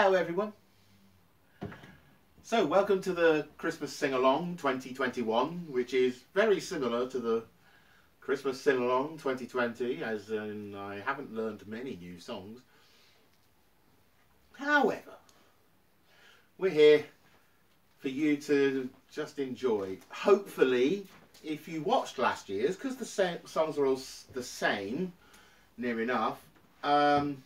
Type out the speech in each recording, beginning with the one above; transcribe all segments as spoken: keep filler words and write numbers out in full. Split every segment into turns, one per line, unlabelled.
Hello everyone. So welcome to the Christmas Sing-Along twenty twenty-one, which is very similar to the Christmas Sing-Along twenty twenty, as in I haven't learned many new songs. However, we're here for you to just enjoy. Hopefully, if you watched last year's, because the same, songs are all the same, near enough, um,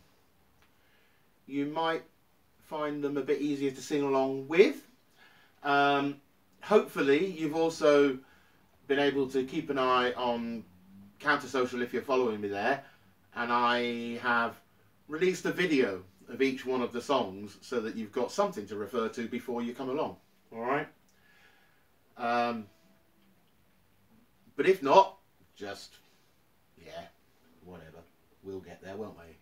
you might find them a bit easier to sing along with. Um, hopefully you've also been able to keep an eye on Counter Social if you're following me there, and I have released a video of each one of the songs so that you've got something to refer to before you come along. Alright? Um, but if not, just, yeah, whatever. We'll get there, won't we?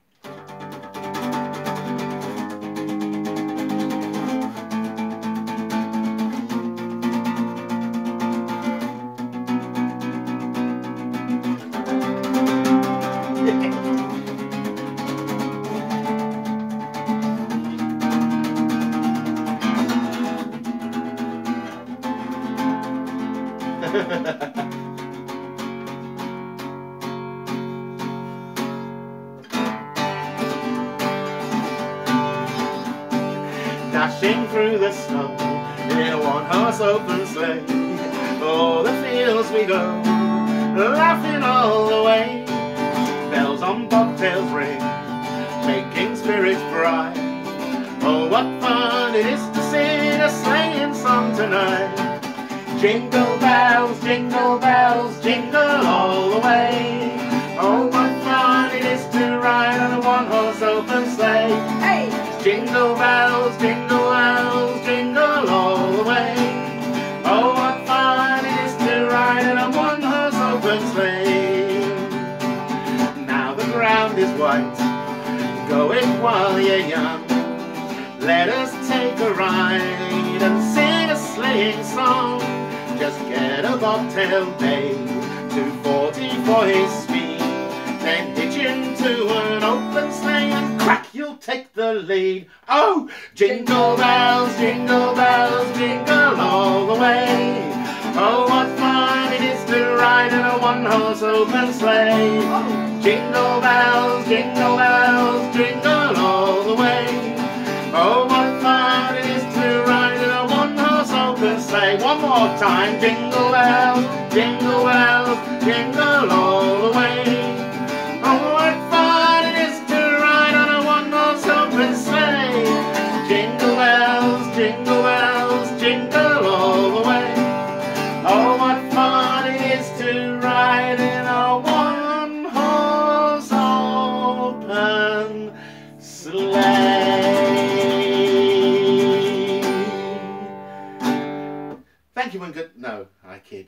Dashing through the snow in a one-horse open sleigh, o'er the fields we go, laughing all the way. Bells on bobtails ring, making spirits bright. Oh, what fun it is to sing a sleighing song tonight. Jingle bells, jingle bells, jingle all the way. Oh, what fun it is to ride on a one-horse open sleigh. Hey! Jingle bells, jingle bells, jingle all the way. Oh, what fun it is to ride in a one-horse open sleigh. Now the ground is white, go it while you're young. Let us take a ride and sing a sleighing song. Just get a bobtail bay, two forty for his speed. Then hitch into an open sleigh and crack, you'll take the lead. Oh, jingle bells, jingle bells, jingle all the way. Oh, what fun it is to ride in a one-horse open sleigh. Jingle bells, jingle bells, jingle all the way. Oh, what fun it is to ride in a one-horse open sleigh. One more time, jingle bells, jingle bells, jingle all the way. Oh, what fun it is to ride on a one-horse open sleigh. Jingle bells, jingle bells, jingle all the way. Oh, what fun it is to ride in a one-horse open sleigh. Thank you and good... No, I kid.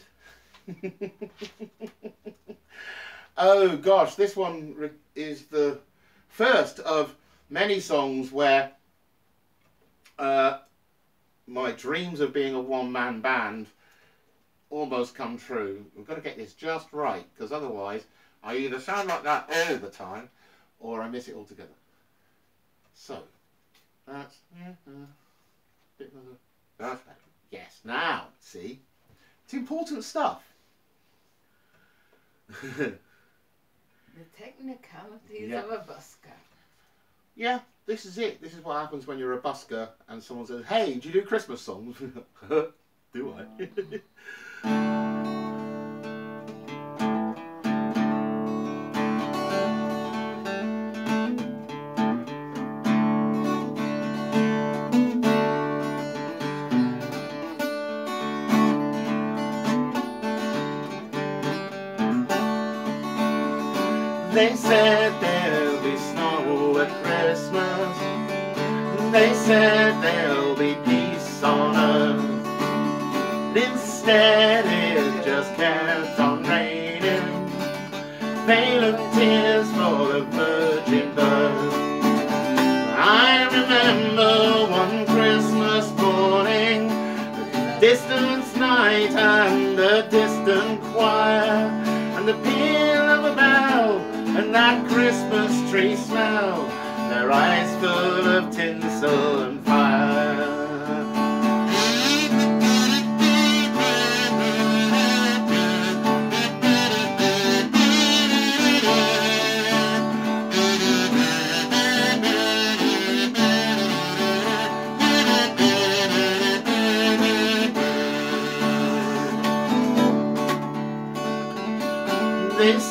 Oh gosh, this one is the first of many songs where uh, my dreams of being a one-man band almost come true. We've got to get this just right, because otherwise I either sound like that all the time or I miss it altogether. So, that's... Yeah, uh, bit of a, that's better. Yes, now, see? It's important stuff.
The technicalities
yeah.
of a busker.
Yeah, this is it. This is what happens when you're a busker and someone says, hey, do you do Christmas songs? Do I? They said there'll be snow at Christmas. They said there'll be peace on earth. Instead it just kept on raining. Veil of tears for the virgin birth. I remember one Christmas morning, the distant night and the distant choir, and the peal of a bell and that Christmas tree smell, their eyes full of tinsel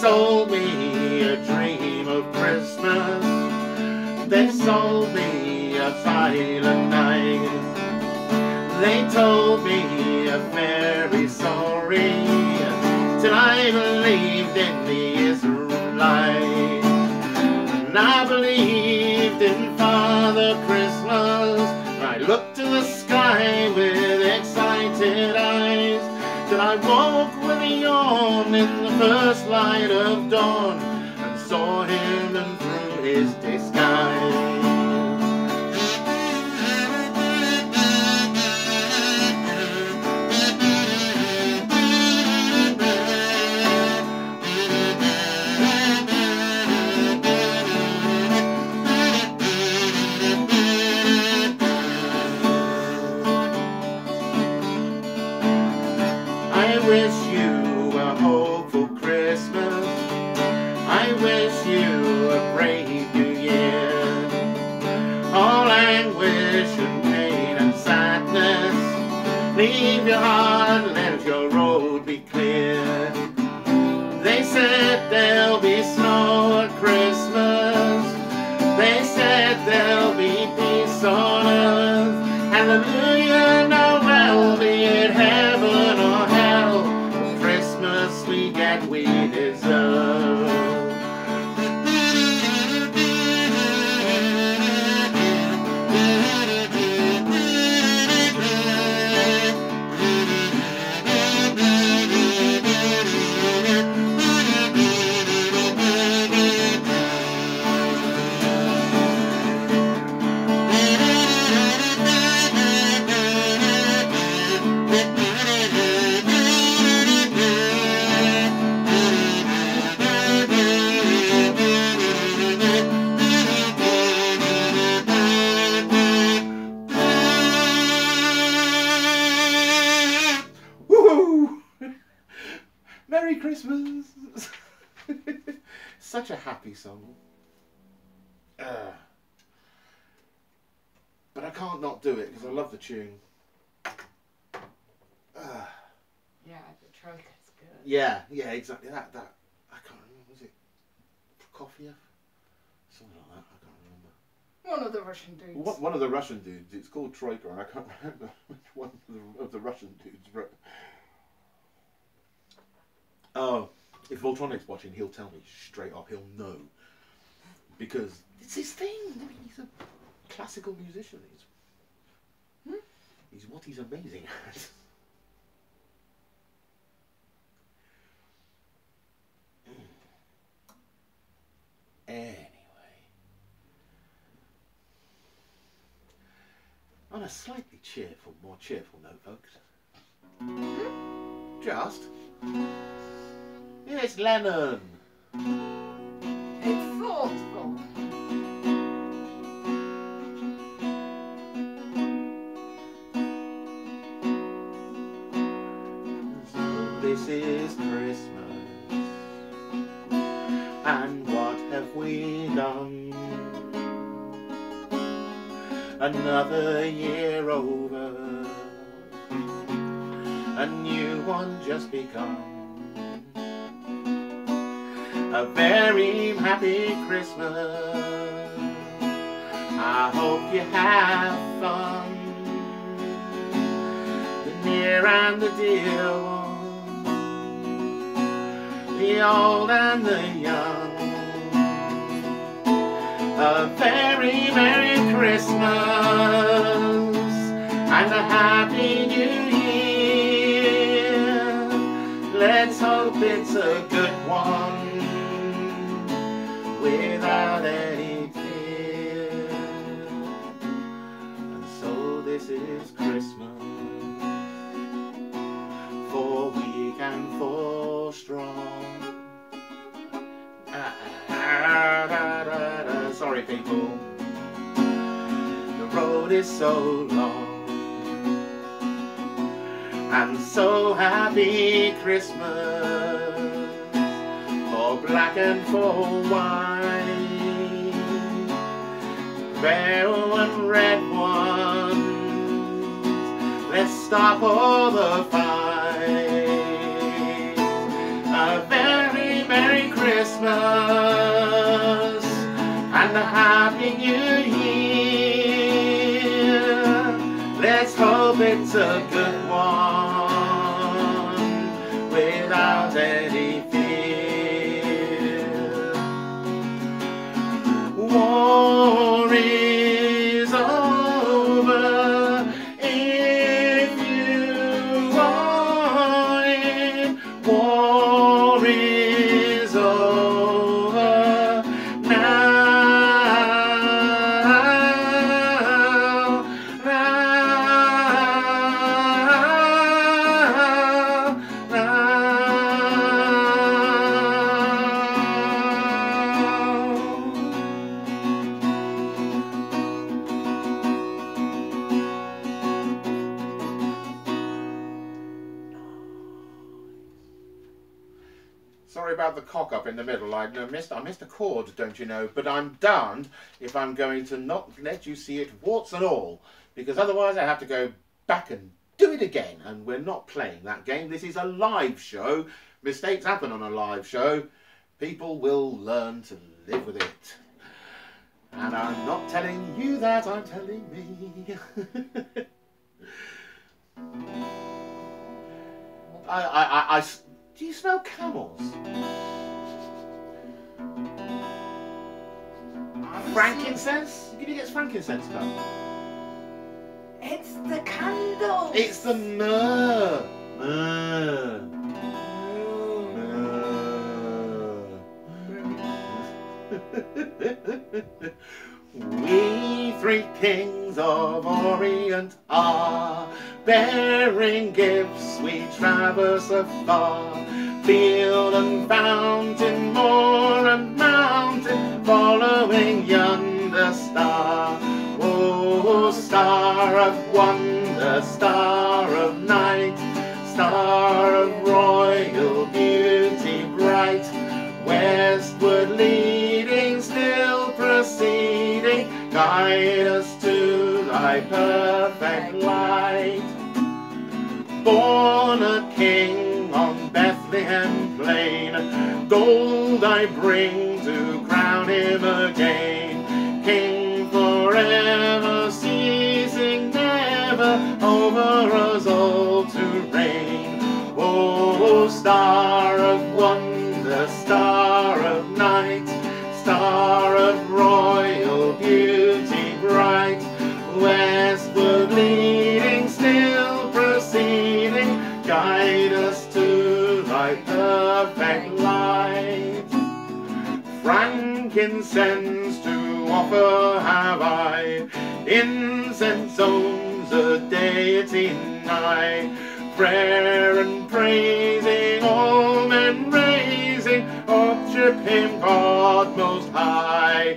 sold me a dream of Christmas. They sold me a silent night. They told me a fairy story till I believed in the Israelite. And I believed in Father Christmas. I looked to the sky with excited eyes till I woke with a yawn in the first light of dawn and saw him and through his disguise. I wish you a hopeful Christmas. I wish you a brave new year. All anguish and pain and sadness, leave your heart, let your road be clear. They said there'll be snow at Christmas. They said there'll be peace on earth. Hallelujah, Noel, be it heaven or hell, the Christmas we get we deserve. Merry Christmas! Such a happy song. Uh, but I can't not do it because I love the tune. Uh,
yeah, the troika's good.
Yeah, yeah, exactly. That, that, I can't remember, was it Prokofiev? Something like that, I can't remember.
One of the Russian dudes.
One, one of the Russian dudes, it's called Troika, and I can't remember which one of the, of the Russian dudes wrote. Oh, if Voltronic's watching, he'll tell me straight up. He'll know. Because it's his thing. I mean, he's a classical musician. He's, hmm? he's what he's amazing at. Anyway. On a slightly cheerful, more cheerful note, folks. Just... It's Lennon.
It's thoughtful.
So this is Christmas, and what have we done? Another year over, a new one just begun. A very happy Christmas. I hope you have fun. The near and the dear ones, the old and the young. A very Merry Christmas and a Happy New Year. Let's hope it's a good one, without any fear. And so this is Christmas, for weak and for strong. Ah, ah, da, da, da. Sorry people, the road is so long. And so happy Christmas, for black and for white, red and red ones. Let's stop all the fight. A very Merry Christmas. Christmas and a Happy New Year. Let's hope it's a good one without any fear. War is over if you want it. War is over now. Sorry about the cock up in the middle. I missed, I missed a chord, don't you know? But I'm darned if I'm going to not let you see it, warts and all, because otherwise I have to go back and do it again. And we're not playing that game. This is a live show. Mistakes happen on a live show. People will learn to live with it. And I'm not telling you that, I'm telling me. I, I, I, I, do you smell camels? Frankincense? Can you get frankincense done?
It's the candle.
It's the myrrh. Myrrh. Myrrh. We three kings of Orient are bearing gifts, we traverse afar, field and fountain, moor and mountain, following yonder star. Oh, star of wonder, star of night, star of royal beauty bright, westward leading, still proceeding, guide us to thy perfect light. Born a king on Bethlehem plain, gold I bring to crown him again, king forever, ceasing never, over us all to reign. Oh, star of wonder, star of night, star of royal beauty bright, westward leading, still proceeding, guide us to thy perfect light. Frankincense to offer have I, incense owns a deity nigh, prayer and praising, all men raising, worship him God most high.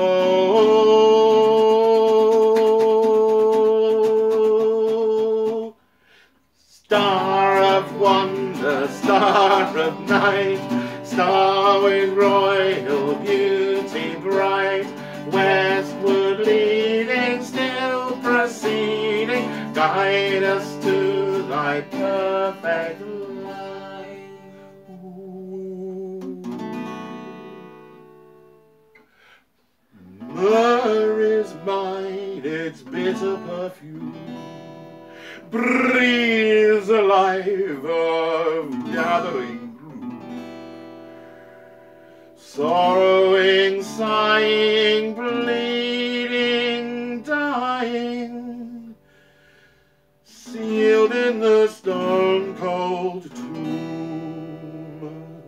Oh, star of wonder, star of night, star with royal beauty bright, westward leading, still proceeding, guide us to thy perfect light. Myrrh is mine, its bitter perfume breathes the life of gathering gloom. Sorrowing, sighing, bleeding, dying, sealed in the stone-cold tomb.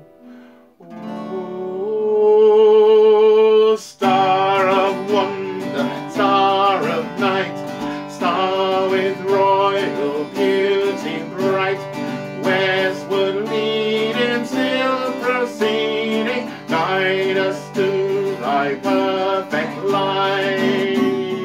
Oh, star of wonder, star of night, star with royal beauty bright, westward leading, still proceeding, guide us to thy perfect light.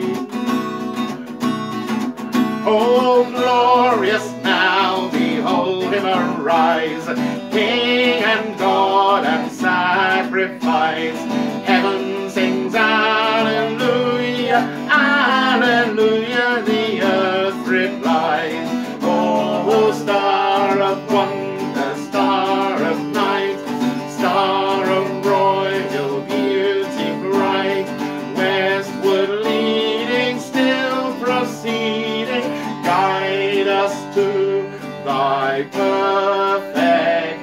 Oh, glorious now, behold him arise, King and God and sacrifice. Heaven sings Alleluia, Alleluia, the earth replies. Oh, star of wonder, star of night, star of royal by perfect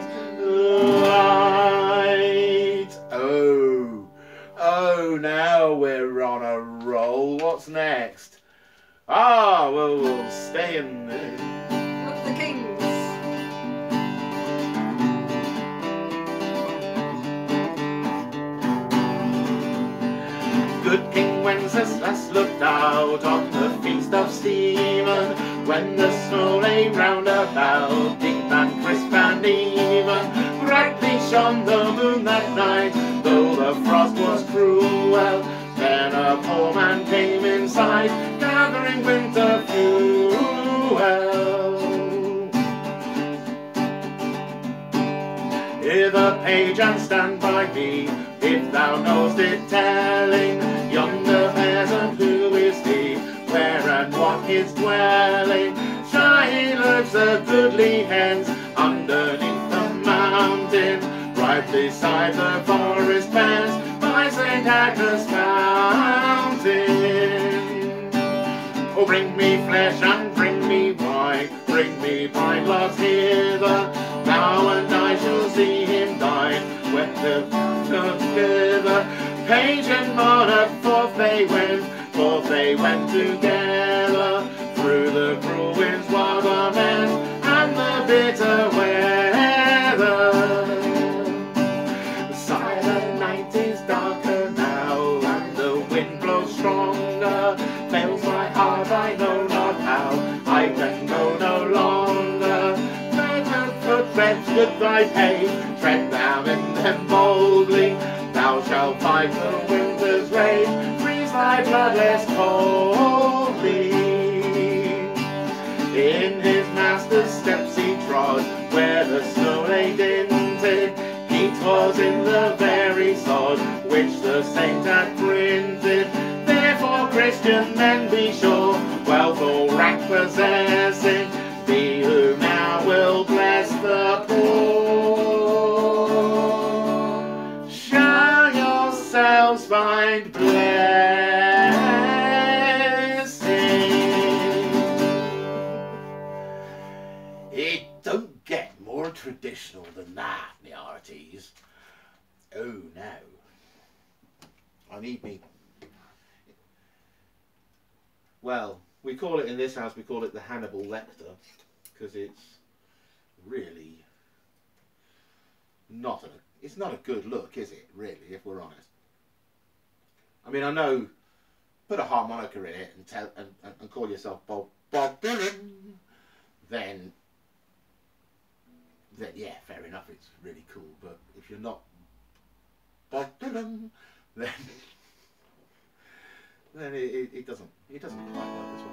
light. Oh, oh, now we're on a roll. What's next? Ah, well, we'll stay in there.
With the Kings.
Good King Wenceslas looked out on the feast of Stephen, when the snow lay round about, deep and crisp and even. Brightly shone the moon that night, though the frost was cruel. Then a poor man came in sight, gathering winter fuel. Hither, page, and stand by me, if thou know'st it telling, yonder peasant, who is he, where and what his dwelling? Shy he lives the goodly hens, underneath the mountain, right beside the forest fence, by Saint Agnes' fountain. Oh, bring me flesh and bring me wine, bring me pine logs hither, now and I shall see him dine, when the together. Page and monarch, forth they went, forth they went together, through the cruel wind's wild lament, and the bitter weather. The silent night is darker now, and the wind blows stronger, fails my heart, I know not how, I can go no longer. Better footsteps should thy page, tread thou in them boldly, thou shalt fight the winter's rage, freeze thy blood less coldly. In his master's steps he trod, where the snow lay dinted, he was in the very sod, which the saint had printed. Therefore, Christian men, be sure, wealth or rank possessing, be who now will bless the poor, shall yourselves find blessing. It don't get more traditional than that, me hearties. Oh, now I need me. Well, we call it in this house, we call it the Hannibal Lecter, because it's really not a, it's not a good look, is it, really, if we're honest? I mean, I know, put a harmonica in it and tell and, and, and call yourself Bob Bob Dylan, then then yeah, fair enough, it's really cool. But if you're not Bob Dylan, then then it, it, it doesn't it doesn't quite work this way.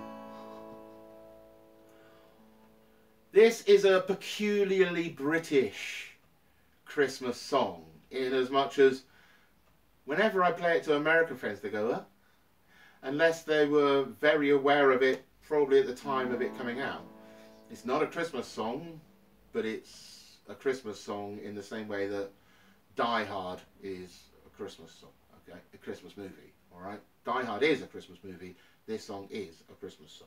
This is a peculiarly British Christmas song, in as much as whenever I play it to American friends, they go, "Huh?" Unless they were very aware of it, probably at the time of it coming out. It's not a Christmas song, but it's a Christmas song in the same way that Die Hard is a Christmas song, okay? A Christmas movie, all right? Die Hard is a Christmas movie. This song is a Christmas song.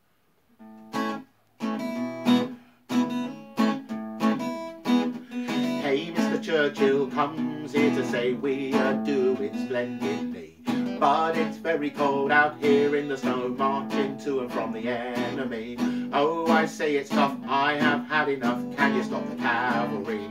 Hey, Mister Churchill comes here to say we are doing splendidly, but it's very cold out here in the snow, marching to and from the enemy. Oh, I say it's tough, I have had enough, can you stop the cavalry?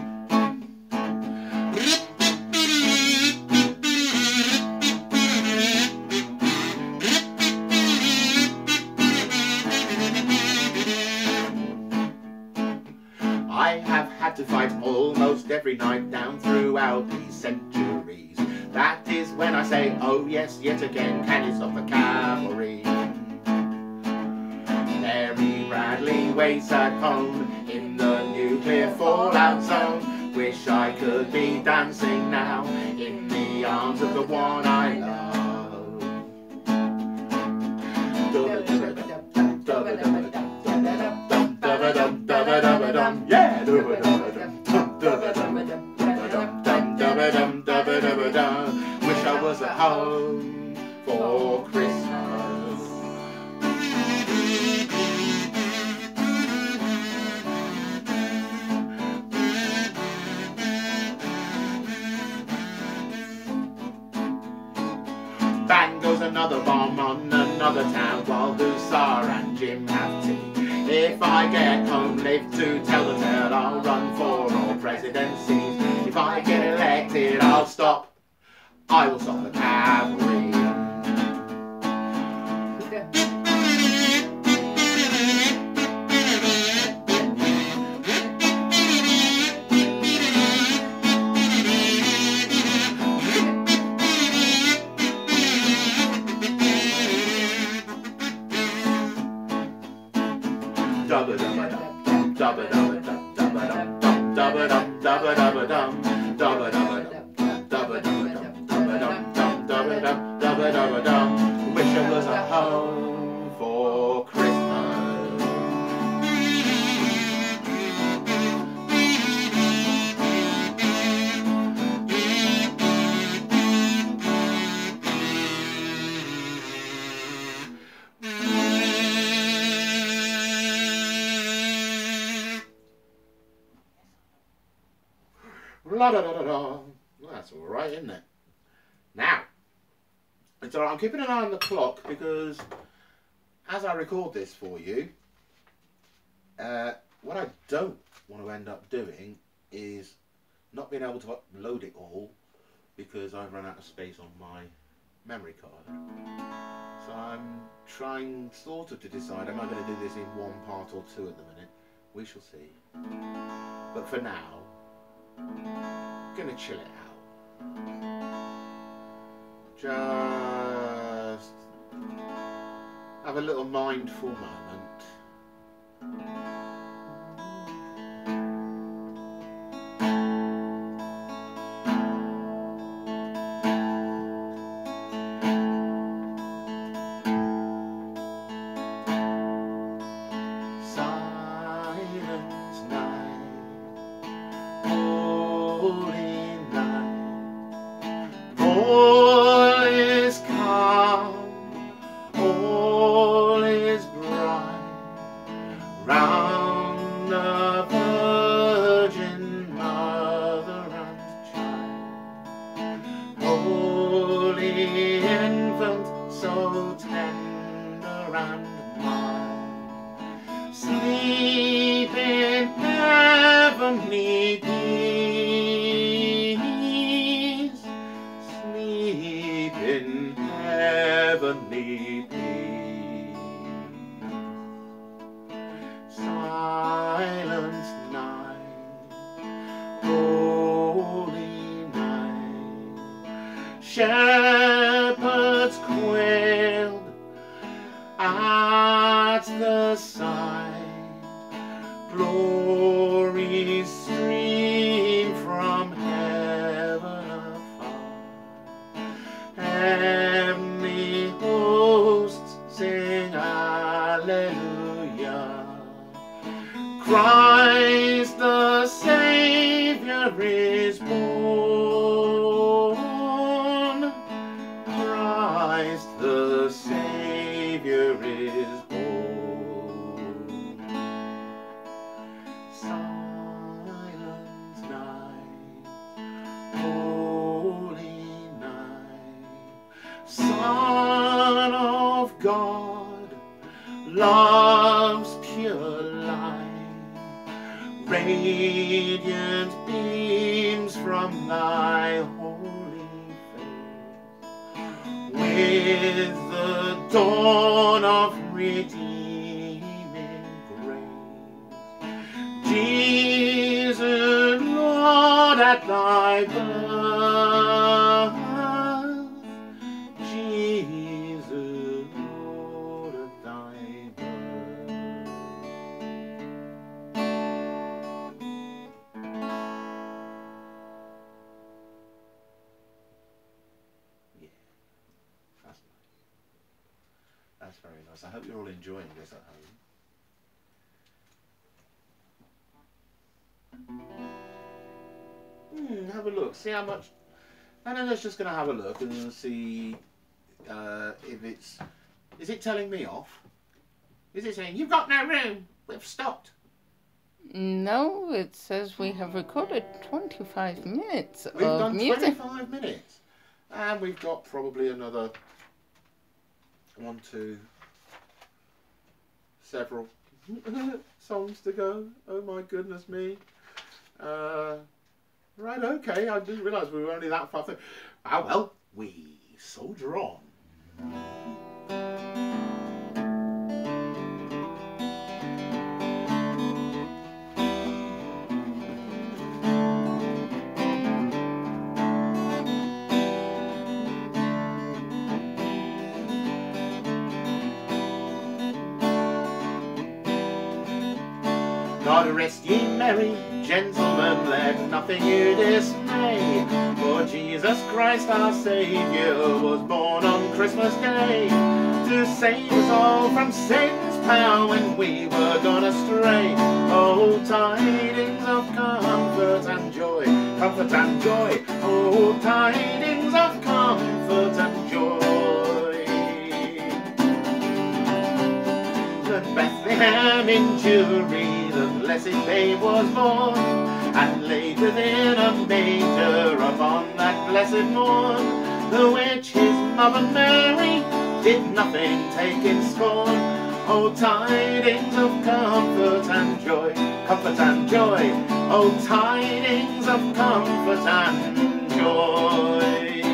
I have had to fight almost every night down throughout these centuries. That is when I say, oh yes, yet again, can you stop the cavalry? Mary Bradley waits at home in the nuclear fallout zone. Wish I could be dancing now in the arms of the one I love. Yeah! Wish I was at home for Christmas. bomb on another town while Hussar and Jim have tea. If I get home, live to tell the tale, I'll run for all presidencies. If I get elected, I'll stop, I will stop the cavalry. Dubba dubba dum, dubba dubba dum, dubba dum dum, dubba dum dubba dubba dum, dubba dubba dum, dubba dubba dum, dubba dum dum, dubba dum, dubba dubba dum. Wish I was at home for Christmas. La da da da da. Well, that's all right, isn't it? Now, it's all right. I'm keeping an eye on the clock because as I record this for you, uh, what I don't want to end up doing is not being able to upload it all because I've run out of space on my memory card. So I'm trying sort of to decide, am I going to do this in one part or two at the minute? We shall see. But for now, gonna chill it out. Just have a little mindful moment. Silence night. Holy night, all is calm, all is bright, round the Virgin Mother and Child. Holy infant, so tender and mild, sleep in heavenly peace. Sleep in heavenly peace. Silent night, holy night, shepherds quailed at the sight. Glory stream from heaven afar. Heavenly hosts sing Alleluia. Christ the Saviour is born. Christ the Saviour is born. Silent night, holy night, Son of God, love's pure light, radiant beams from thy holy face, with the dawn of redeeming grace. Jesus, Lord, at thy birth, Jesus, Lord, at thy birth. Yeah, that's nice. That's very nice. I hope you're all enjoying this at home. Hmm, have a look, see how much. And then it's just going to have a look and see uh, if it's. Is it telling me off? Is it saying, you've got no room, we've stopped?
No, it says we have recorded twenty-five minutes
We've
of
done
music.
twenty-five minutes. And we've got probably another one, two, several songs to go. Oh my goodness me. Uh, right, okay, I didn't realise we were only that far through. Ah, well, we soldier on. God rest ye merry gentlemen, let nothing you dismay, for Jesus Christ our Saviour was born on Christmas Day, to save us all from Satan's power when we were gone astray. Oh, tidings of comfort and joy, comfort and joy, oh, tidings of comfort and joy. At Bethlehem in Jewry the blessed babe was born, and laid within a manger upon that blessed morn. The which his mother Mary did nothing take in scorn. Oh, tidings of comfort and joy, comfort and joy, oh, tidings of comfort and joy.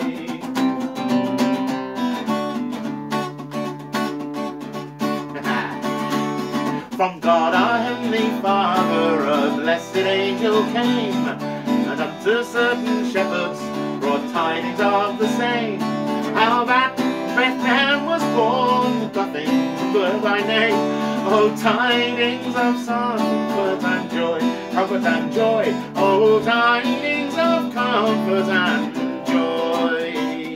From God our heavenly Father a blessed angel came, and unto certain shepherds brought tidings of the same, how that Bethlehem was born, nothing but thy name. Oh, tidings of comfort and joy, comfort and joy, oh, tidings of comfort and joy.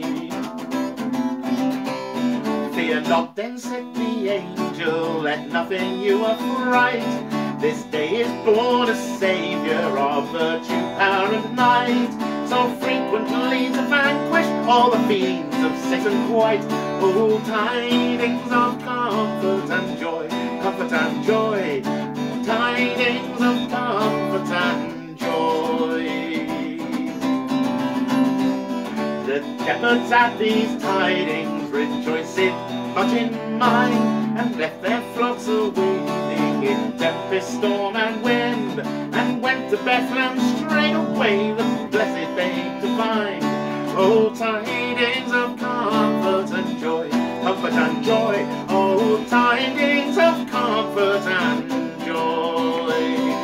Fear not, then said the angel, let nothing you affright. This day is born a Saviour of virtue, power and might, so frequently to vanquish all the fiends of Satan quite. Oh, tidings of comfort and joy, comfort and joy, tidings of comfort and joy. The shepherds at these tidings rejoiced much in mind, and left their flocks a-waiting in tempest, storm and wind, and went to Bethlehem straight away, the blessed babe to find. Oh, tidings of comfort and joy, comfort and joy, oh, tidings of comfort and joy.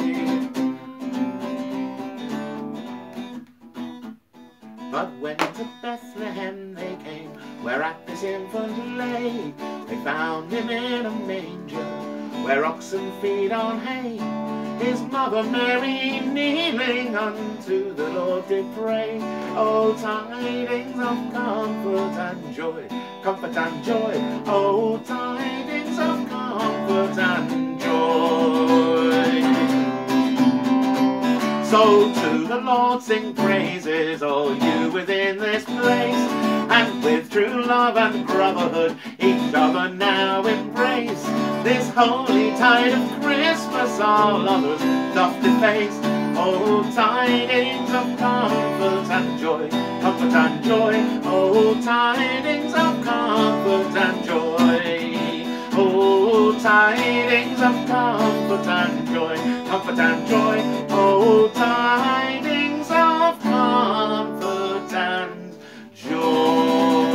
But when to Bethlehem they came, whereat this infant lay, they found him in a manger, where oxen feed on hay. His mother Mary kneeling unto the Lord did pray. Oh, tidings of comfort and joy, comfort and joy, oh, tidings of comfort and joy. So to the Lord sing praises, all you within this place, and with true love and brotherhood each other now embrace. This holy tide of Christmas all others doth deface. Oh, tidings of comfort and joy, comfort and joy, oh, tidings of comfort and joy. Oh, tidings of comfort and joy, comfort and joy, oh, tidings of comfort and joy.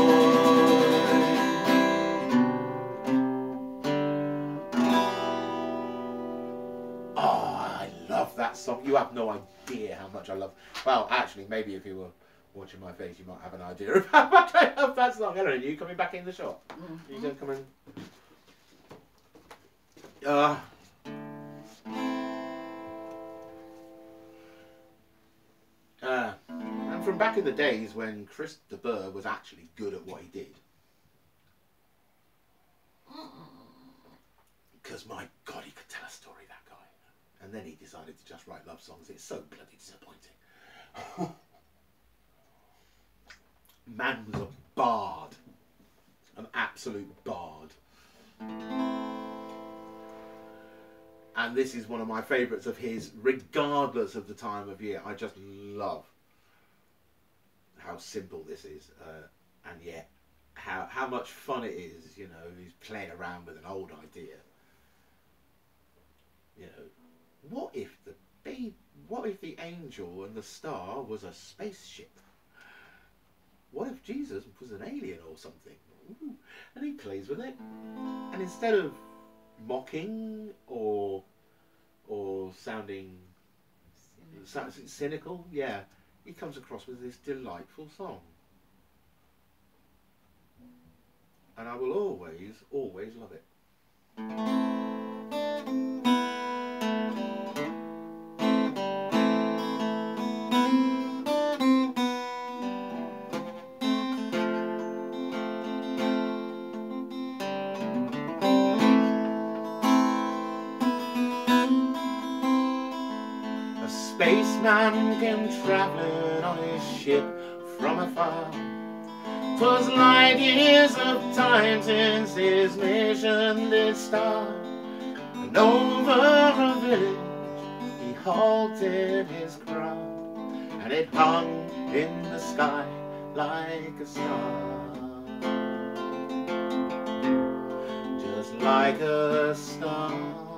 Oh, I love that song. You have no idea how much I love. Well, actually, maybe if you were watching my face, you might have an idea of how much I love that song. Hello, are you coming back in the shop? Mm-hmm. You going to come in? Uh, uh, and from back in the days when Chris de Burgh was actually good at what he did. Because my God, he could tell a story, that guy. And then he decided to just write love songs. It's so bloody disappointing. Man was a bard. An absolute bard. And this is one of my favourites of his, regardless of the time of year. I just love how simple this is, uh, and yet how how much fun it is, you know, he's playing around with an old idea. You know, what if the babe, what if the angel and the star was a spaceship? What if Jesus was an alien or something? Ooh, and he plays with it, and instead of mocking or or sounding cynical, cynical yeah, he comes across with this delightful song. And I will always, always love it. A spaceman came travelling on his ship from afar. 'Twas light years of time since his mission did start, and over a village he halted his craft, and it hung in the sky like a star, just like a star.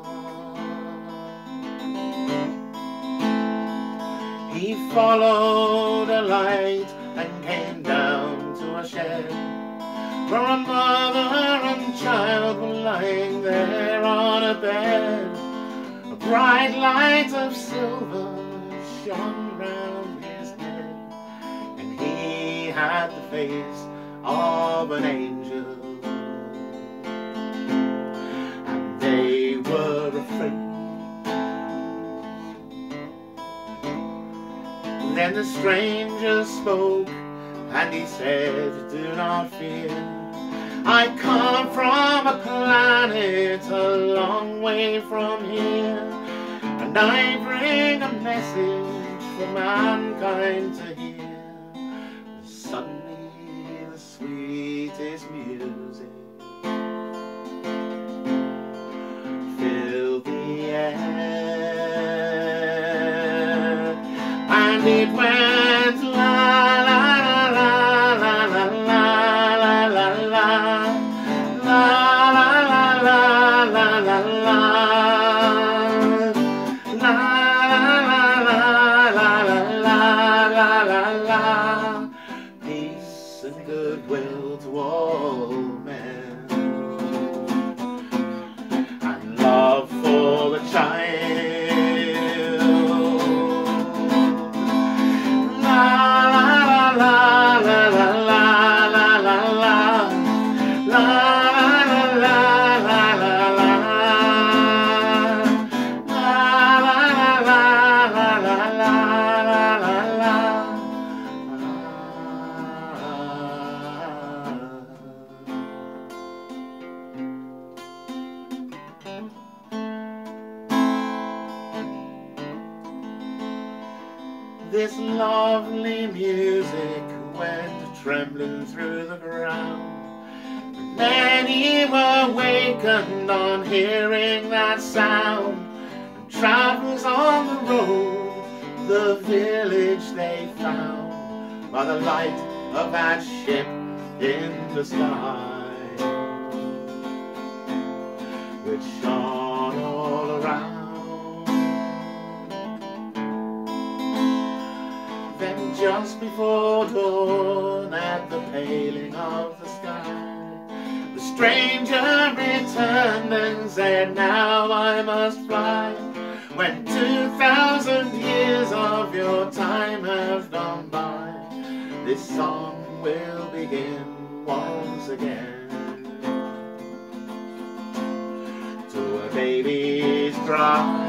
He followed a light and came down to a shed where a mother and child were lying there on a bed. A bright light of silver shone round his head, and he had the face of an angel, and they were afraid. Then the stranger spoke, and he said, "Do not fear. I come from a planet a long way from here, and I bring a message for mankind to hear." Suddenly the sweetest music filled the air, and it went la la la la la la la la la la la la la la la la la la. Peace and goodwill to all men, and love for the child. This lovely music went trembling through the ground. Many were wakened on hearing that sound, and travellers on the road the village they found by the light of that ship in the sky, which shone all around. Then just before dawn, at the paling of the sky, the stranger returned and said, "Now I must fly. When two thousand years of your time have gone by, this song will begin once again, to a baby's cry."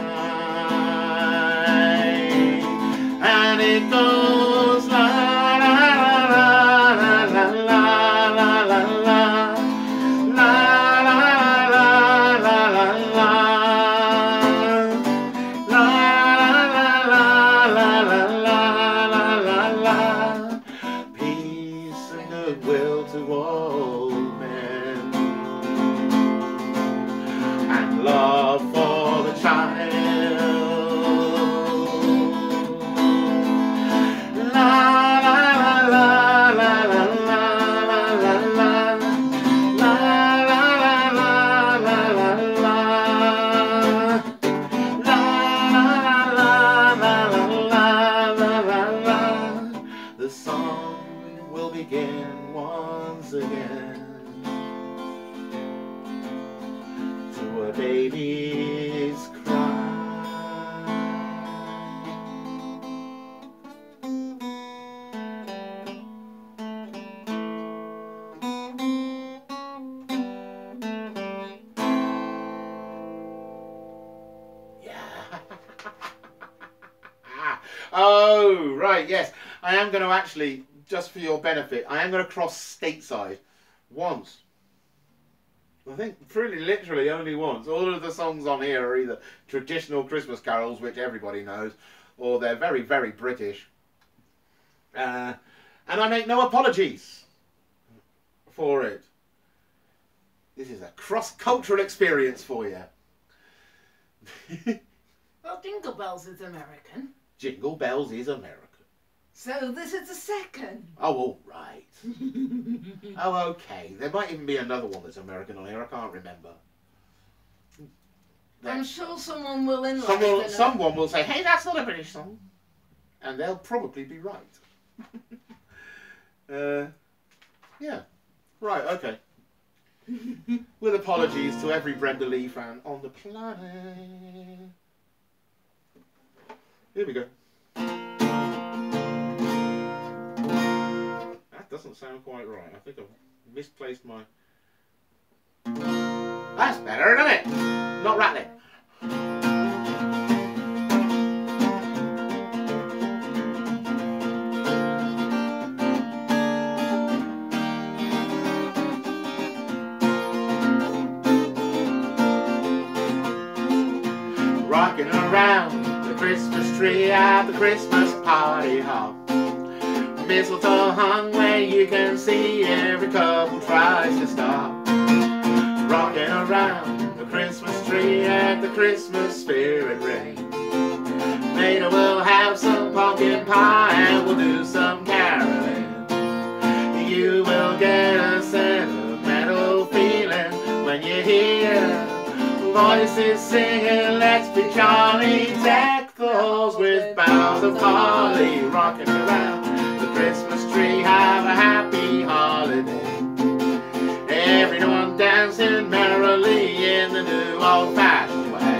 And it goes la la la la la la la la la la la la la la la la la la. Peace and goodwill to all men, and love for the child. babies cry. Oh, right, yes. I am going to actually, just for your benefit, I am going to cross stateside once. I think really literally only once. All of the songs on here are either traditional Christmas carols, which everybody knows, or they're very, very British. Uh, and I make no apologies for it. This is a cross-cultural experience for you.
Well, Jingle Bells is American.
Jingle Bells is American.
So this is the second.
Oh, all right. Oh, okay. There might even be another one that's American on here. I can't remember.
I'm sure someone will enlighten
Someone,
us.
someone will say, hey, that's not a British song. And they'll probably be right. uh, yeah. Right, okay. With apologies to every Brenda Lee fan on the planet. Here we go. That doesn't sound quite right. I think I've misplaced my... That's better, isn't it? Not rattling. Rocking around the Christmas tree at the Christmas party hop. Mistletoe hung where you can see every couple tries to stop. Rocking around the Christmas tree at the Christmas spirit ring. Later we'll have some pumpkin pie and we'll do some caroling. You will get a sentimental feeling when you hear voices singing, let's be jolly, deck the halls with boughs of holly. Rocking around the Christmas tree, have a happy holiday. Everyone dancing merrily in the new old-fashioned way.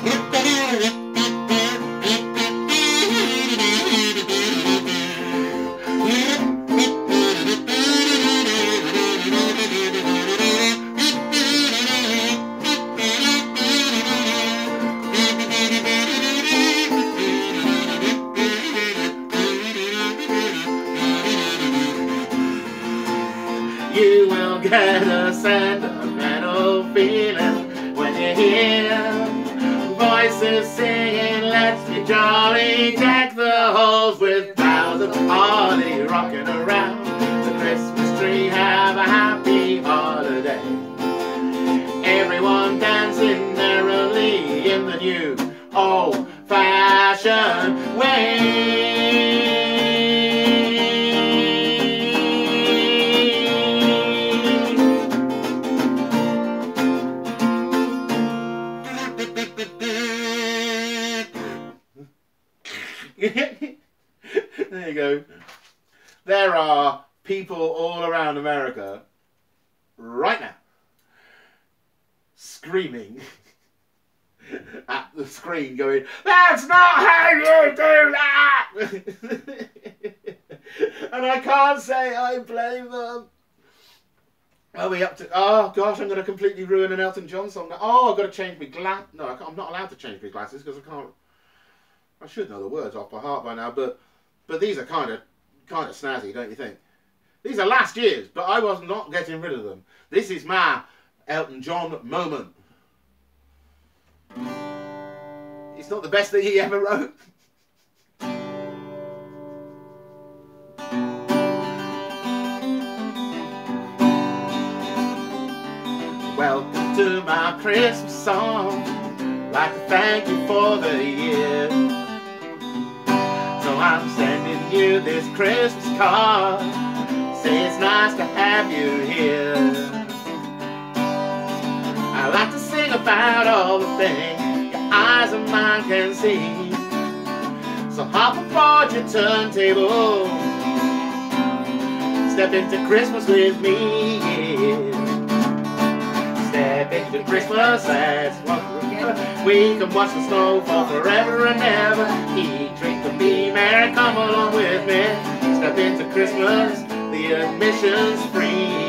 You will get a sentimental feeling when you hear voices singing, let's be jolly, deck the halls with boughs of holly. Rocking around the Christmas tree, have a happy holiday. Everyone dancing merrily in the new old-fashioned way. There you go. There are people all around America right now screaming at the screen going, that's not how you do that! And I can't say I blame them. Are we up to... Oh, gosh, I'm going to completely ruin an Elton John song now. Oh, I've got to change my glass... No, I can't, I'm not allowed to change my glasses because I can't... I should know the words off by heart by now, but but these are kind of kind of snazzy, don't you think? These are last year's, but I was not getting rid of them. This is my Elton John moment. It's not the best that he ever wrote. Welcome to my Christmas song. Like to thank you for the year. So I'm sending you this Christmas card. Say it's nice to have you here. I like to sing about all the things your eyes and mine can see. So hop aboard your turntable. Step into Christmas with me. Step step into Christmas, let's walk together. We can watch the snow fall forever and ever. Eat, drink, and be merry, come along with me. Step into Christmas, the admission's free.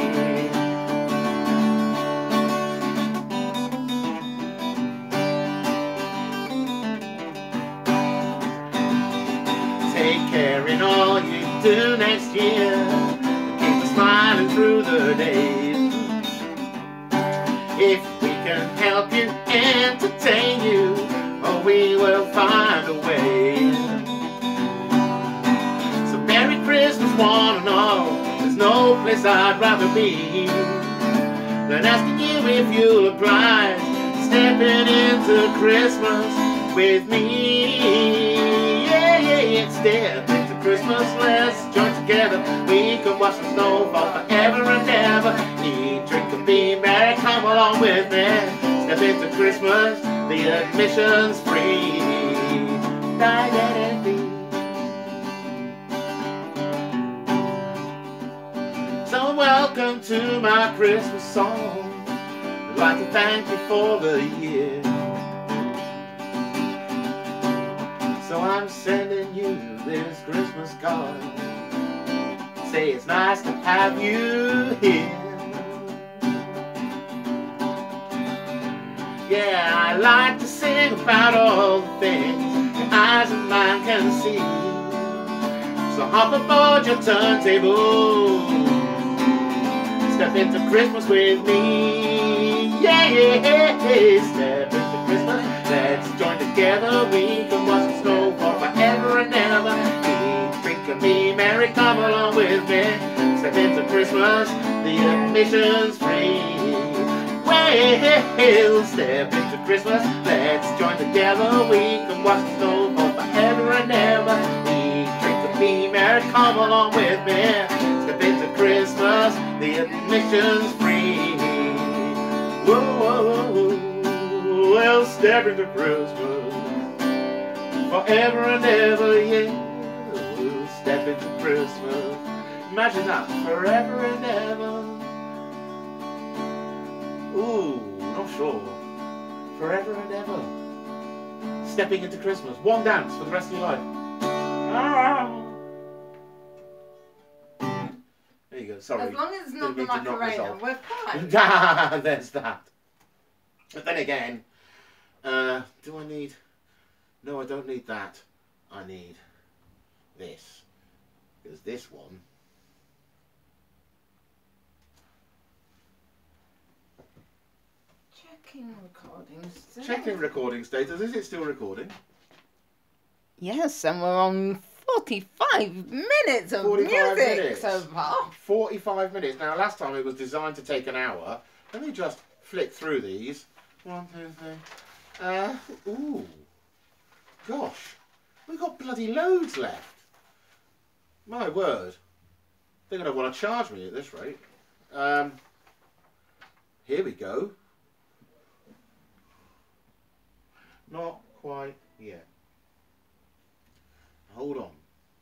Take care in all you do next year. Keep us smiling through the days. If we can help you, entertain you, oh, we will find a way. So Merry Christmas one and all. There's no place I'd rather be than asking you if you'll oblige stepping into Christmas with me. Yeah, yeah, yeah, step into Christmas, let's join together. We can watch the snow fall forever and ever. Eat, drink, and be merry, come along with me. Step into Christmas, the admission's free. Da-da-da-dee. So welcome to my Christmas song. I'd like to thank you for the year. So I'm sending you this Christmas card. Say it's nice to have you here. Yeah, I like to sing about all the things your eyes and mine can see. So hop aboard your turntable, step into Christmas with me. Yeah, yeah, yeah, step into Christmas, let's join together. We can watch the snow fall forever and ever. Eat, drink, and be merry, come along with me. Step into Christmas, the admission's free. Well, step into Christmas, let's join together. We can watch the snow fall forever and ever. Eat, drink, and be merry, come along with me. Step into Christmas, the admission's free. Whoa, whoa, whoa. Well, step into Christmas forever and ever, yeah. We'll step into Christmas. Imagine that, forever and ever. Ooh, not sure. Forever and ever. Stepping into Christmas. One dance for the rest of your life. Ah. There you go, sorry.
As long as it's not the
Didn't mean to knock
Macarena,
myself.
we're fine.
Ah, there's that. But then again, uh, do I need... No, I don't need that. I need this. Because this one...
Checking recording status.
Checking recording status. Is it still recording?
Yes, and we're on forty-five minutes of
forty-five
music
minutes.
so far.
forty-five minutes. Now, last time it was designed to take an hour. Let me just flick through these. One, two, three. Uh, ooh. Gosh. We've got bloody loads left. My word. They're going to want to charge me at this rate. Um, here we go. Not quite yet. Hold on.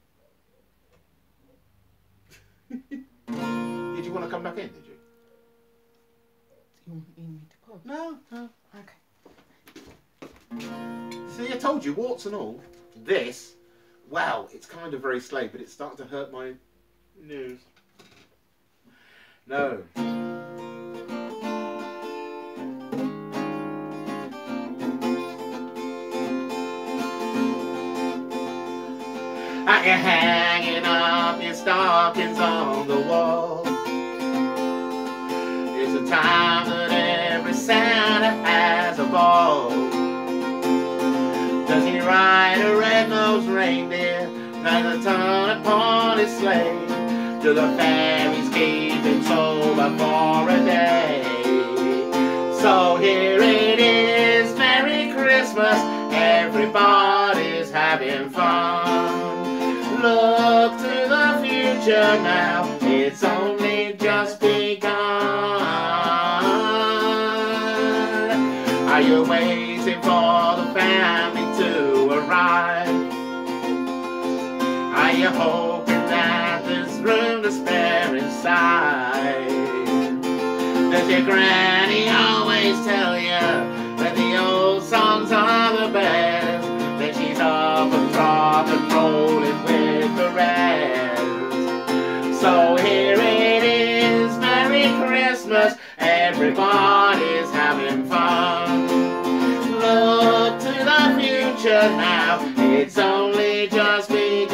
Did you want to come back in, did you?
Do you want me to pause?
No, no.
Okay.
See, I told you, warts and all. This, wow, it's kind of very slow, but it's starting to hurt my nose. No. Are you hanging up your stockings on the wall? It's a time that every Santa has a ball. Does he ride a red-nosed reindeer, like a ton upon his sleigh? Do the fairies keep him sober for a day? So here it is, Merry Christmas, everybody's having fun. Look to the future now, it's only just begun. Are you waiting for the family to arrive? Are you hoping that there's room to spare inside? Does your granny own always tell you that the old songs are the best. Then she's up and rock and rolling with the rest. So here it is, Merry Christmas, everybody's having fun. Look to the future now, it's only just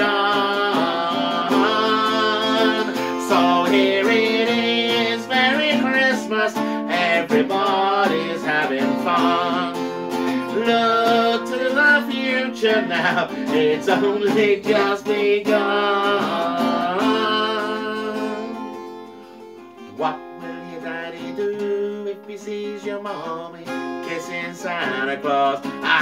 begun. So here it is, Merry Christmas, everybody's having fun. Look to the future now, it's only just begun. What will your daddy do if he sees your mommy kissing Santa Claus?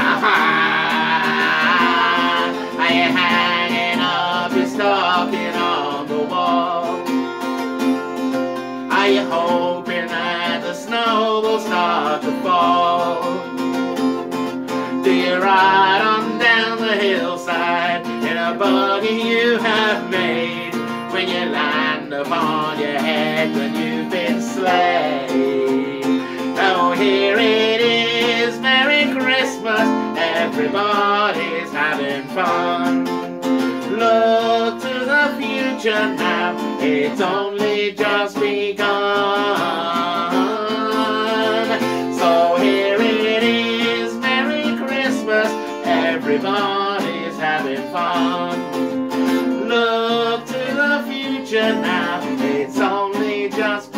Ah-ha! Are you hanging up your stocking on the wall? Are you hoping that the snow will start to fall? Do you ride on down the hillside in a buggy you have made? When you land upon your head when you've been slayed. Oh, here it is, Merry Christmas, everybody's having fun. Look to the future now, it's only just begun. So here it is, Merry Christmas, everybody's having fun. Look to the future now, it's only just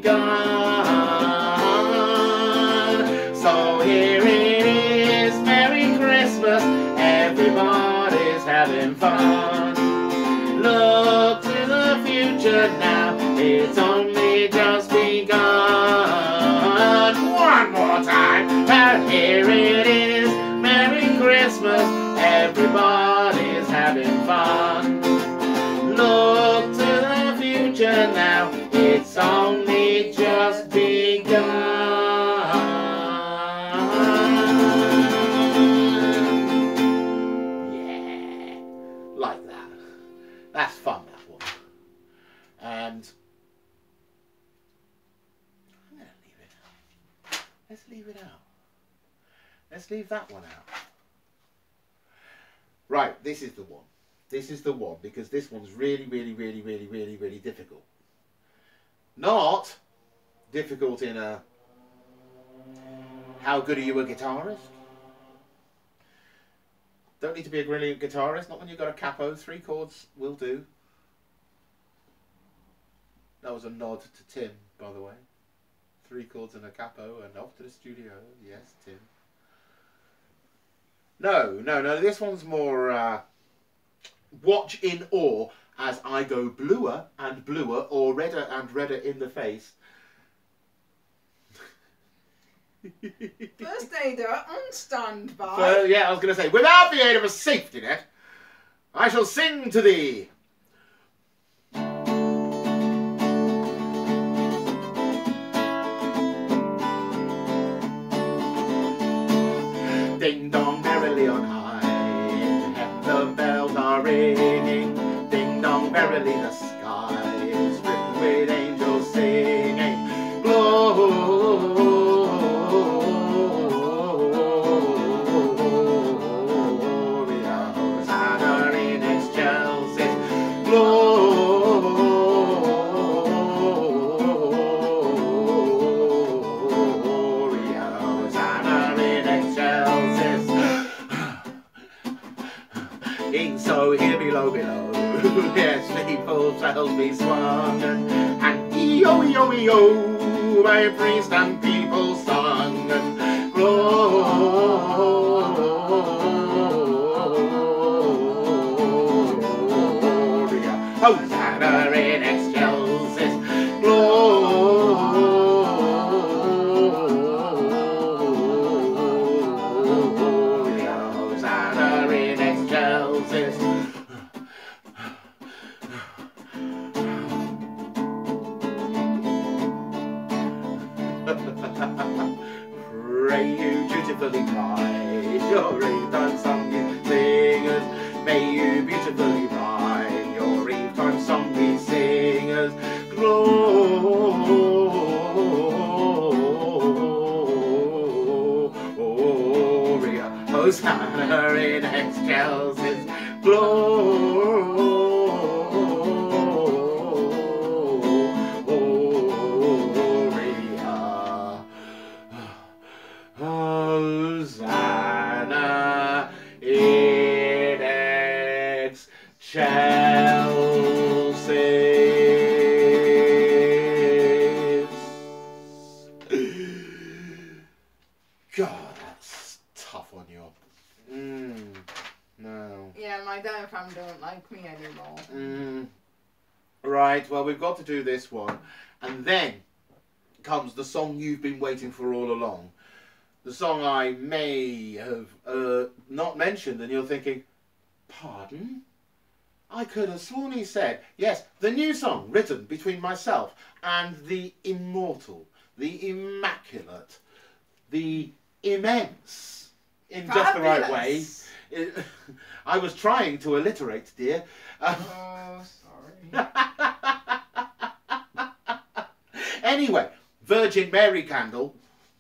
begun. So here it is, Merry Christmas, everybody's having fun. Look to the future now, it's only just begun. One more time, and here it is, Merry Christmas, everybody's having fun. Look to the future now, it's only just begun. Yeah, like that. That's fun, that one. And I'm gonna leave it out. Let's leave it out. Let's leave that one out. Right, this is the one. This is the one, because this one's really, really, really, really, really, really difficult. Not difficult in a, how good are you a guitarist? Don't need to be a brilliant guitarist, not when you've got a capo, three chords will do. That was a nod to Tim, by the way. Three chords and a capo and off to the studio, yes, Tim. No, no, no, this one's more, uh, watch in awe as I go bluer and bluer, or redder and redder in the face.
First aider on standby.
So, yeah, I was going to say, without the aid of a safety net, I shall sing to thee. Ding dong merrily on high, in heaven the bells are ringing. Ding dong merrily the sky is written with angels singing. Gloria, Hosanna in excelsis. Gloria, Hosanna in excelsis. In so here below below, yes, people shall be swung, and E-O-E-O-E-O, by priest and people sung. Gloria, Hosanna in excelsis. Gloria, Hosanna in excelsis. Pray you dutifully ride your eve-time song, ye singers. May you beautifully ride your eve-time song, ye singers. Gloria, Hosanna in excelsis Gloria. Hosanna in excelsis. God, that's tough on you. Mm, no.
Yeah, my diaphragm don't like me anymore.
Mm. Right, well, we've got to do this one. And then comes the song you've been waiting for all along. The song I may have uh, not mentioned, and you're thinking, pardon? I could have sworn he said, yes, the new song written between myself and the immortal, the immaculate, the immense, in just the right way. It, I was trying to alliterate, dear. Uh,
Oh, sorry.
Anyway, Virgin Mary Candle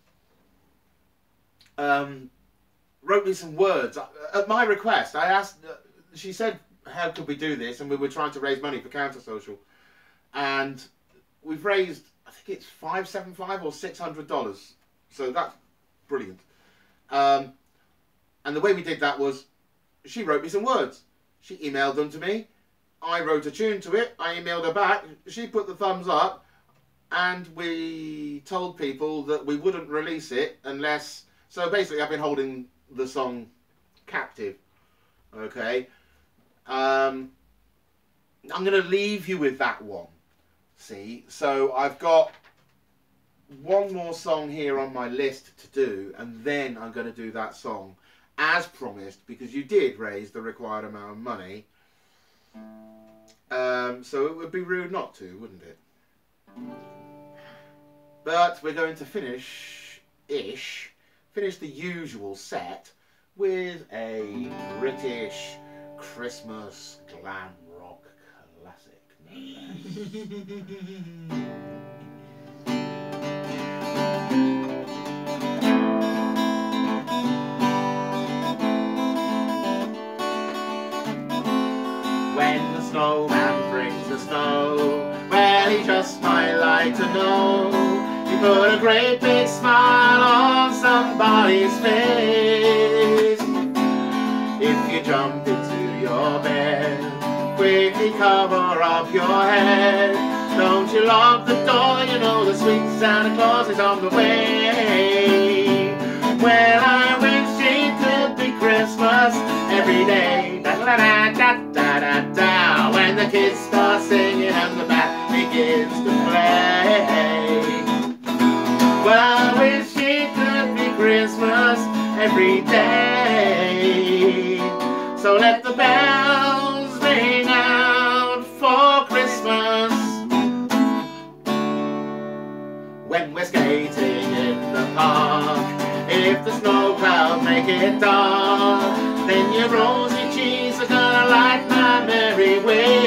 um, wrote me some words. At my request, I asked, uh, she said, how could we do this? And we were trying to raise money for Counter Social. And we've raised, I think it's five seventy-five or six hundred dollars. So that's brilliant. Um, and the way we did that was, she wrote me some words. She emailed them to me. I wrote a tune to it. I emailed her back. She put the thumbs up. And we told people that we wouldn't release it unless... So basically I've been holding the song captive. Okay. Um, I'm going to leave you with that one. See? So I've got one more song here on my list to do. And then I'm going to do that song. As promised, because you did raise the required amount of money. Um, so it would be rude not to, wouldn't it? But we're going to finish-ish, finish the usual set with a British Christmas glam rock classic. No less. When the snowman brings the snow, well, he just might like to know, he put a great big smile on somebody's face. If you jump into your bed, quickly cover up your head. Don't you lock the door, you know the sweet Santa Claus is on the way. Well, I wish it could be Christmas every day. Da da da da da da da. When the kids start singing and the band begins to play. Well, I wish it could be Christmas every day. So let the bells ring out for Christmas. When we're skating in the park, if the snow clouds make it dark, then your rosy cheeks are gonna light my merry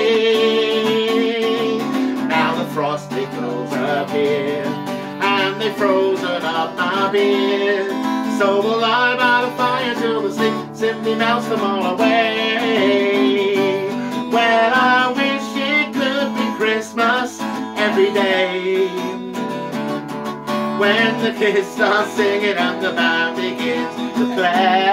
way. Now the frosticles appear, and they've frozen up my beer. So we'll lie by the fire till the sleep simply melts them all away. Well, I wish it could be Christmas every day. When the kids start singing and the band begins to play.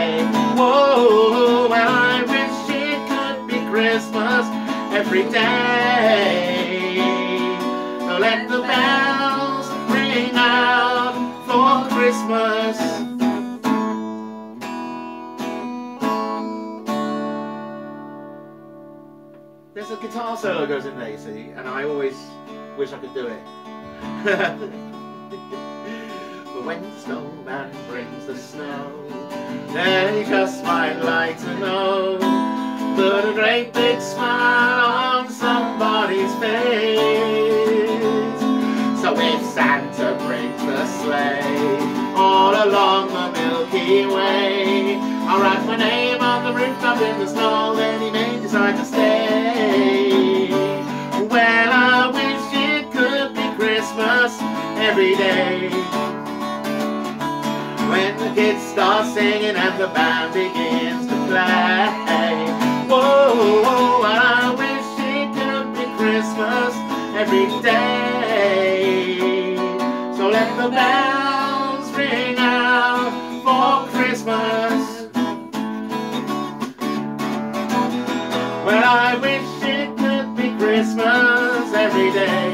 Whoa, well, I wish it could be Christmas every day. So let the bells ring out for Christmas. There's a guitar solo goes in there, you see, and I always wish I could do it. But when the snowman brings the snow, then he just might like to know, put a great big smile on somebody's face. So if Santa brings the sleigh all along the Milky Way, I'll write my name on the rooftop in the snow, then he may decide to stay. Well, I wish it could be Christmas every day. When the kids start singing and the band begins to play. Whoa, whoa, I wish it could be Christmas every day. So let the bells ring out for Christmas. Well, I wish it could be Christmas every day.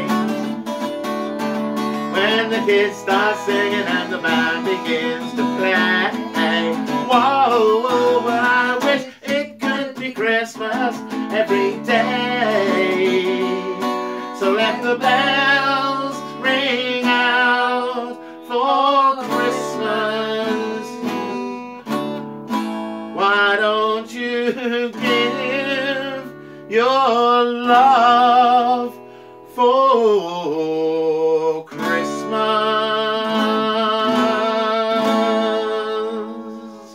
When the kids start singing and the band begins to play. Whoa, whoa, well, I wish it could be Christmas every day. So let the bells ring out for Christmas. Why don't you give your love for Christmas?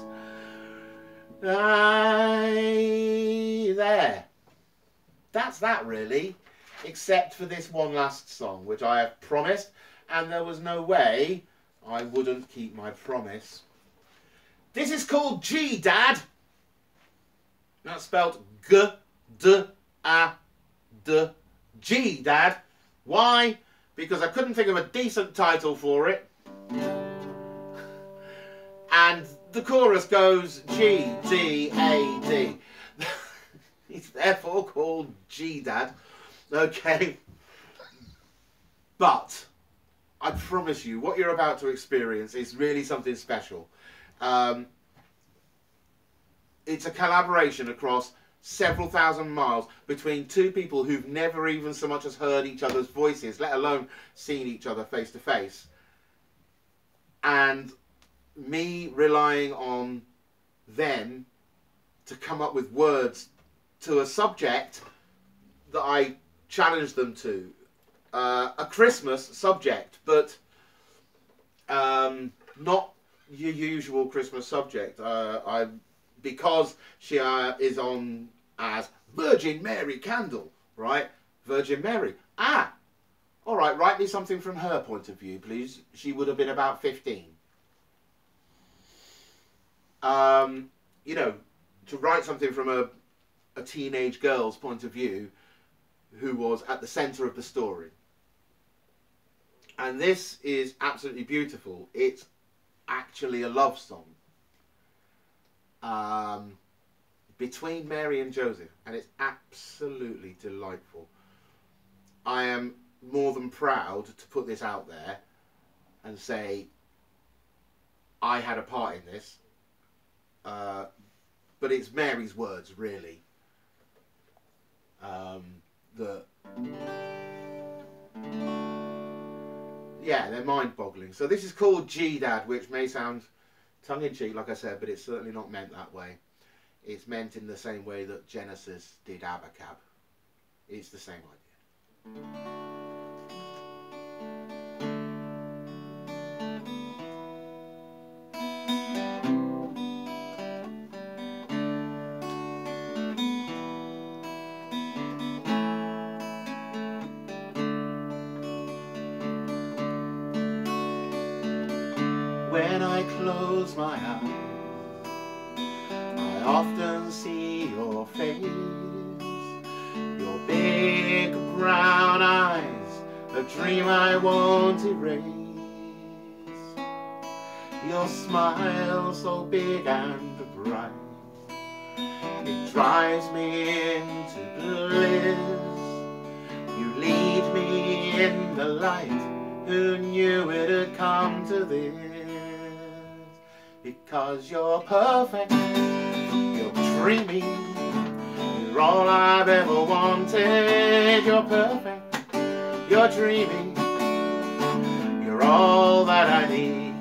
Aye, there. That's that really, except for this one last song, which I have promised, and there was no way I wouldn't keep my promise. This is called G, Dad. That's spelled G, D, A, D, G, Dad. Why? Because I couldn't think of a decent title for it. And the chorus goes G, D, A, D. It's therefore called G, Dad. Okay. But I promise you, what you're about to experience is really something special. Um, it's a collaboration across several thousand miles between two people who've never even so much as heard each other's voices, let alone seen each other face to face. And me relying on them to come up with words to a subject that I challenged them to. Uh, a Christmas subject, but um, not your usual Christmas subject. Uh, I, because she uh, is on as Virgin Mary Candle, right? Virgin Mary. Ah, all right, write me something from her point of view, please. She would have been about fifteen. Um, you know, to write something from a, a teenage girl's point of view who was at the centre of the story. And this is absolutely beautiful. It's actually a love song um, between Mary and Joseph, and it's absolutely delightful. I am more than proud to put this out there and say I had a part in this, uh, but it's Mary's words really um, that yeah, they're mind-boggling. So this is called G, Dad, which may sound tongue-in-cheek, like I said, but it's certainly not meant that way. It's meant in the same way that Genesis did Abacab. It's the same idea. When I close my eyes, I often see your face, your big brown eyes, a dream I won't erase. Your smile so big and bright, it drives me into bliss. You lead me in the light, who knew it'd come to this? Because you're perfect, you're dreamy, you're all I've ever wanted. You're perfect, you're dreamy, you're all that I need.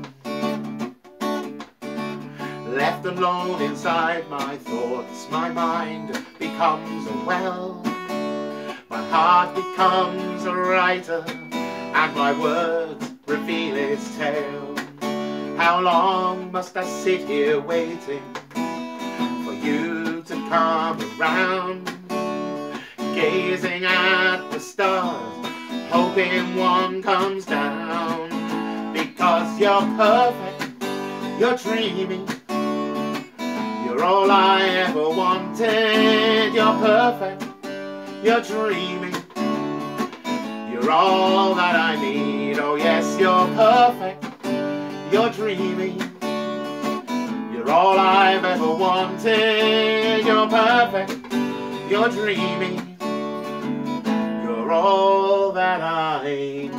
Left alone inside my thoughts, my mind becomes a well. My heart becomes a writer, and my words reveal its tale. How long must I sit here waiting for you to come around? Gazing at the stars, hoping one comes down. Because you're perfect, You're dreaming. You're all I ever wanted. You're perfect. You're dreaming. You're all that I need. Oh yes, you're perfect. You're dreaming. You're all I've ever wanted. You're perfect. You're dreaming. You're all that I need.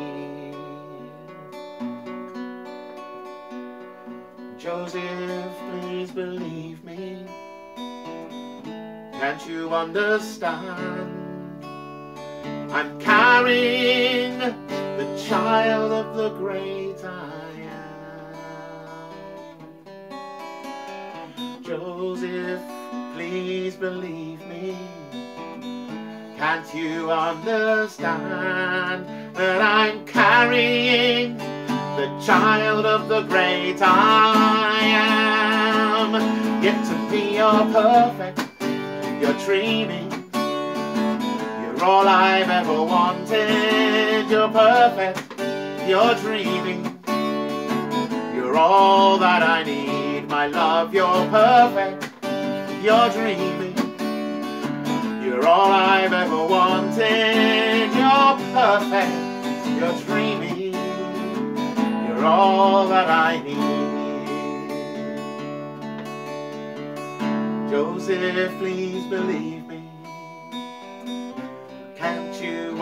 Joseph, please believe me. Can't you understand? I'm carrying the child of the great I am. Joseph, please believe me. Can't you understand that I'm carrying the child of the great I am? Yet to be you're perfect, you're dreaming. You're all I've ever wanted. You're perfect, you're dreaming. You're all that I need, my love. You're perfect, you're dreaming. You're all I've ever wanted. You're perfect, you're dreaming. You're all that I need. Joseph, please believe me. Can't you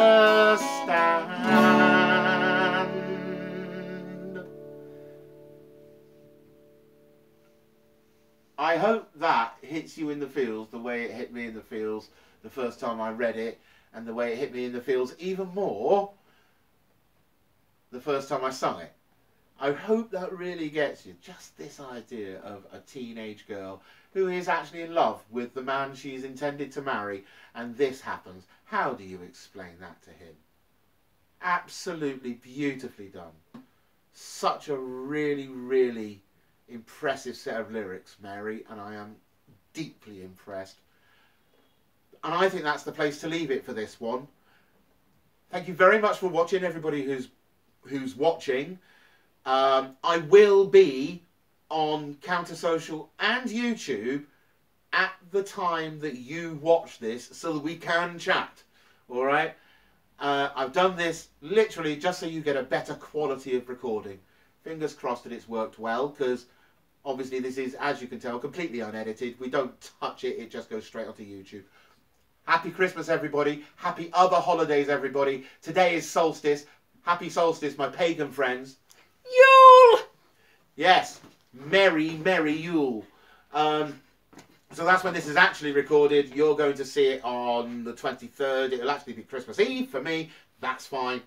understand? I hope that hits you in the feels the way it hit me in the feels the first time I read it, and the way it hit me in the feels even more the first time I sung it. I hope that really gets you. Just this idea of a teenage girl who is actually in love with the man she's intended to marry, and this happens. How do you explain that to him? Absolutely beautifully done. Such a really, really impressive set of lyrics, Mary, and I am deeply impressed. And I think that's the place to leave it for this one. Thank you very much for watching, everybody who's who's watching. Um, I will be on Counter Social and YouTube at the time that you watch this, so that we can chat. All right. Uh, I've done this literally just so you get a better quality of recording. Fingers crossed that it's worked well, because obviously this is, as you can tell, completely unedited. We don't touch it, it just goes straight onto YouTube. Happy Christmas, everybody. Happy other holidays, everybody. Today is solstice. Happy solstice, my pagan friends.
Yule!
Yes, merry, merry Yule. Um, so that's when this is actually recorded. You're going to see it on the twenty-third. It'll actually be Christmas Eve for me. That's fine.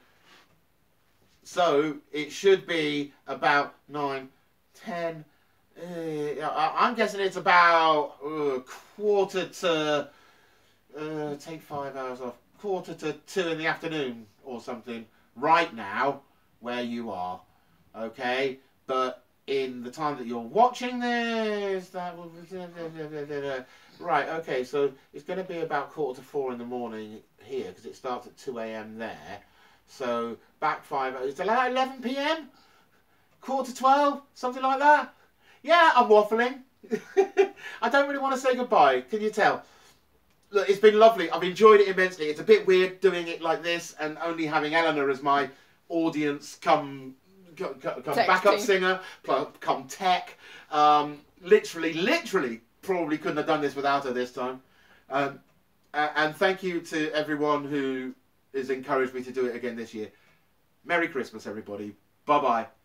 So it should be about nine, ten. Uh, I'm guessing it's about uh, quarter to, uh, take five hours off, quarter to two in the afternoon or something right now where you are. Okay, but in the time that you're watching this, that will... Right, okay, so it's going to be about quarter to four in the morning here, because it starts at two A M there. So back five, it's eleven P M? Quarter to twelve? Something like that? Yeah, I'm waffling. I don't really want to say goodbye, can you tell? Look, it's been lovely. I've enjoyed it immensely. It's a bit weird doing it like this and only having Eleanor as my audience come... come, come backup singer, come tech. Um, literally, literally, probably couldn't have done this without her this time. Um, and thank you to everyone who has encouraged me to do it again this year. Merry Christmas, everybody. Bye-bye.